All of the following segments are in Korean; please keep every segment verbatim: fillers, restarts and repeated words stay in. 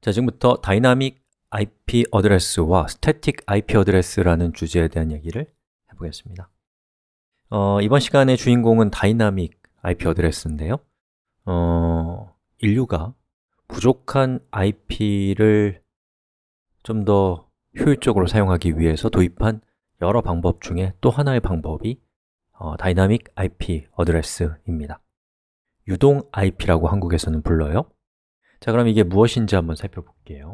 자, 지금부터 다이나믹 아이피 어드레스와 스태틱 아이피 어드레스라는 주제에 대한 얘기를 해보겠습니다. 어, 이번 시간의 주인공은 다이나믹 아이피 어드레스인데요. 어, 인류가 부족한 아이피를 좀 더 효율적으로 사용하기 위해서 도입한 여러 방법 중에 또 하나의 방법이 어, 다이나믹 아이피 어드레스입니다. 유동 아이피라고 한국에서는 불러요. 자, 그럼 이게 무엇인지 한번 살펴볼게요.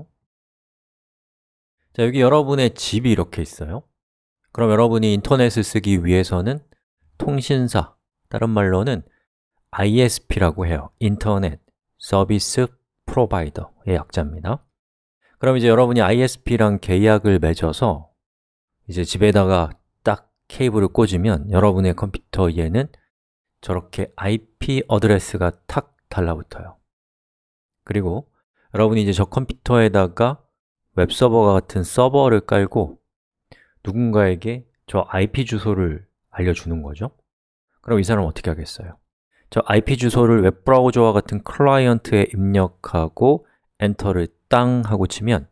자, 여기 여러분의 집이 이렇게 있어요. 그럼 여러분이 인터넷을 쓰기 위해서는 통신사, 다른 말로는 아이에스피라고 해요. 인터넷 서비스 프로바이더의 약자입니다. 그럼 이제 여러분이 아이에스피랑 계약을 맺어서 이제 집에다가 딱 케이블을 꽂으면 여러분의 컴퓨터에는 저렇게 아이피 어드레스가 탁 달라붙어요. 그리고 여러분이 이제 저 컴퓨터에다가 웹서버와 같은 서버를 깔고 누군가에게 저 아이피 주소를 알려주는 거죠. 그럼 이 사람은 어떻게 하겠어요? 저 아이피 주소를 웹브라우저와 같은 클라이언트에 입력하고 엔터를 땅 하고 치면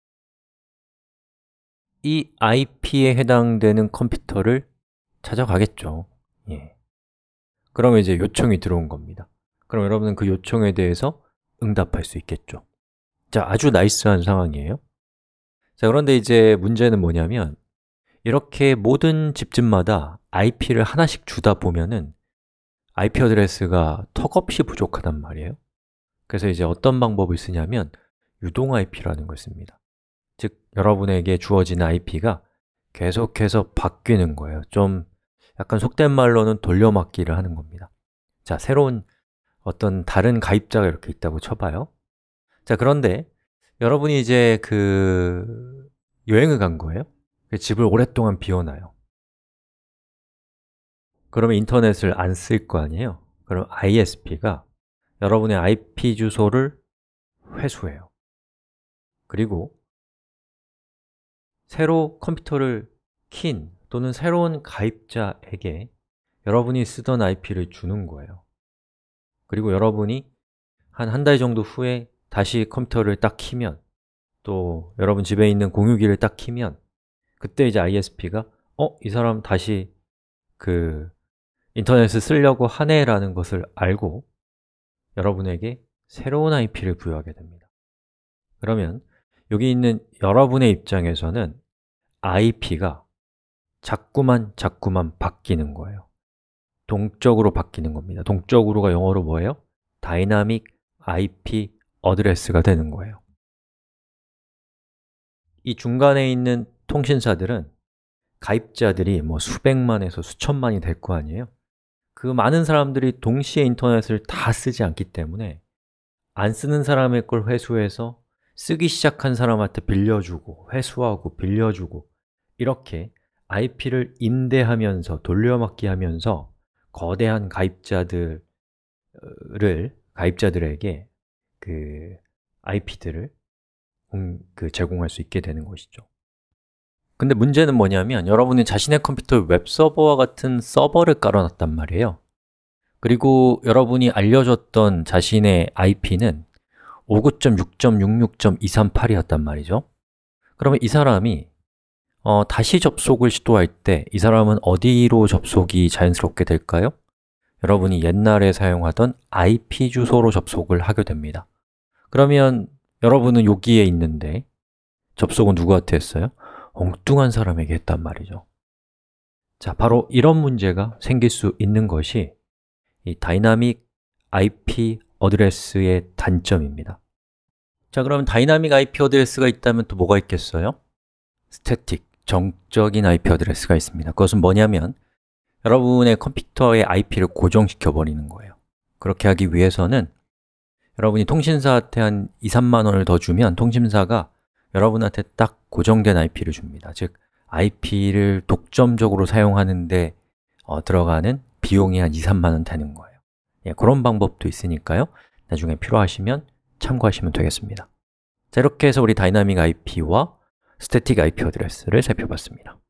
이 아이피에 해당되는 컴퓨터를 찾아가겠죠. 예. 그러면 이제 요청이 들어온 겁니다. 그럼 여러분은 그 요청에 대해서 응답할 수 있겠죠. 자, 아주 나이스한 상황이에요. 자, 그런데 이제 문제는 뭐냐면 이렇게 모든 집집마다 아이피를 하나씩 주다 보면은 아이피 어드레스가 턱없이 부족하단 말이에요. 그래서 이제 어떤 방법을 쓰냐면 유동 아이피라는 걸 씁니다. 즉, 여러분에게 주어진 아이피가 계속해서 바뀌는 거예요. 좀 약간 속된 말로는 돌려막기를 하는 겁니다. 자, 새로운 어떤 다른 가입자가 이렇게 있다고 쳐봐요. 자, 그런데 여러분이 이제 그 여행을 간 거예요. 집을 오랫동안 비워놔요. 그러면 인터넷을 안 쓸 거 아니에요? 그럼 아이에스피가 여러분의 아이피 주소를 회수해요. 그리고 새로 컴퓨터를 킨 또는 새로운 가입자에게 여러분이 쓰던 아이피를 주는 거예요. 그리고 여러분이 한 한 달 정도 후에 다시 컴퓨터를 딱 키면 또 여러분 집에 있는 공유기를 딱 키면 그때 이제 아이에스피가 어? 이 사람 다시 그 인터넷을 쓰려고 하네라는 것을 알고 여러분에게 새로운 아이피를 부여하게 됩니다. 그러면 여기 있는 여러분의 입장에서는 아이피가 자꾸만 자꾸만 바뀌는 거예요. 동적으로 바뀌는 겁니다. 동적으로가 영어로 뭐예요? 다이나믹 아이피 어드레스가 되는 거예요. 이 중간에 있는 통신사들은 가입자들이 뭐 수백만에서 수천만이 될 거 아니에요? 그 많은 사람들이 동시에 인터넷을 다 쓰지 않기 때문에 안 쓰는 사람의 걸 회수해서 쓰기 시작한 사람한테 빌려주고 회수하고 빌려주고 이렇게 아이피를 임대하면서 돌려막기 하면서 거대한 가입자들을 가입자들에게 그 아이피들을 그 제공할 수 있게 되는 것이죠. 근데 문제는 뭐냐면 여러분이 자신의 컴퓨터에 웹서버와 같은 서버를 깔아놨단 말이에요. 그리고 여러분이 알려줬던 자신의 아이피는 오구구 점 육 점 육육 점 이삼팔이었단 말이죠. 그러면 이 사람이 어, 다시 접속을 시도할 때 이 사람은 어디로 접속이 자연스럽게 될까요? 여러분이 옛날에 사용하던 아이피 주소로 접속을 하게 됩니다. 그러면 여러분은 여기에 있는데 접속은 누구한테 했어요? 엉뚱한 사람에게 했단 말이죠. 자, 바로 이런 문제가 생길 수 있는 것이 이 다이나믹 아이피 어드레스의 단점입니다. 자, 그럼 다이나믹 아이피 어드레스가 있다면 또 뭐가 있겠어요? 스태틱, 정적인 아이피 어드레스가 있습니다. 그것은 뭐냐면 여러분의 컴퓨터의 아이피를 고정시켜 버리는 거예요. 그렇게 하기 위해서는 여러분이 통신사한테 한 이, 삼만 원을 더 주면 통신사가 여러분한테 딱 고정된 아이피를 줍니다. 즉, 아이피를 독점적으로 사용하는 데 어, 들어가는 비용이 한 이, 삼만 원 되는 거예요. 예, 그런 방법도 있으니까요. 나중에 필요하시면 참고하시면 되겠습니다. 자, 이렇게 해서 우리 다이나믹 아이피와 스태틱 아이피 어드레스를 살펴봤습니다.